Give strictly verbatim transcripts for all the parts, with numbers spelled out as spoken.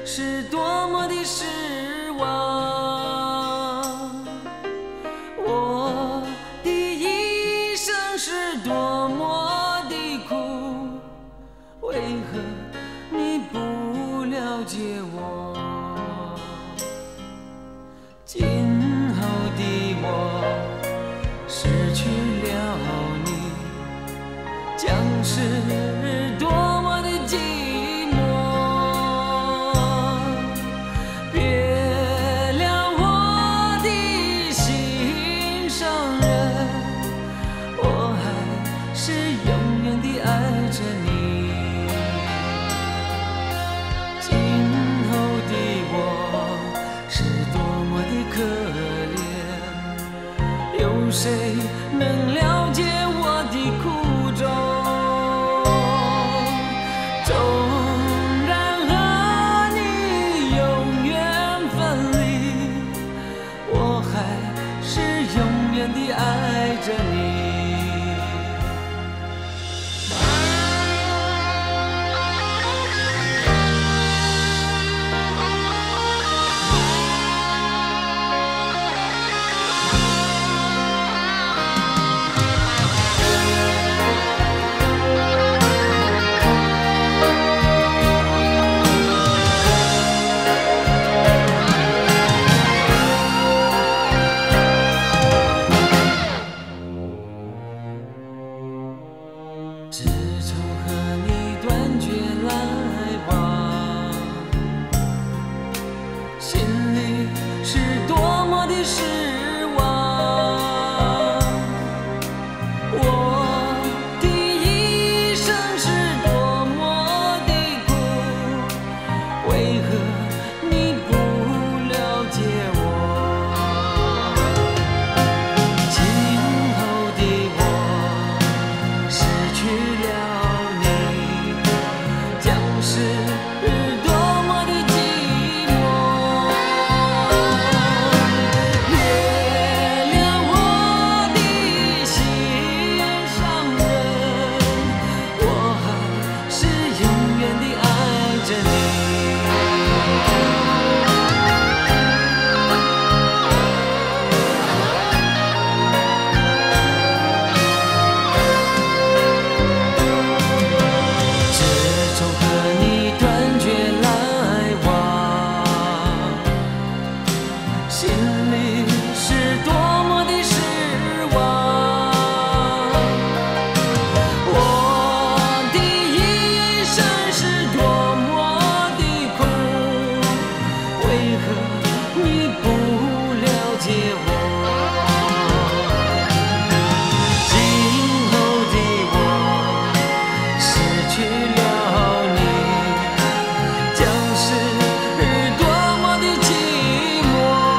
是多么的失望。我的一生是多么的苦，为何你不了解我？今后的我失去了你，将是多么的寂寞。别了我的心上人，我还是永远地爱着你。今后的我是多么的可怜，有谁能了解我的苦衷？纵然和你永远分离，我还是永远地爱着你。自从和你断绝来往，心里是多么的失望。我的一生是多么的苦，为何你不了解我？今后的我失去了你，将是多么的寂寞。别了我的心上人，我还是永远地爱着你。自从和你断绝来往，心里是多么的失望。我的一生是多么的苦，为何你不了解我？今后的我失去了你，将是多么的寂寞。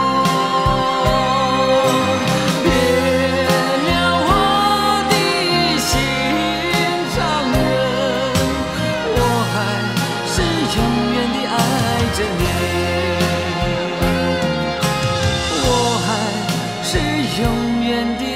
别了我的心上人，我还是永远地爱着你，我还是永远地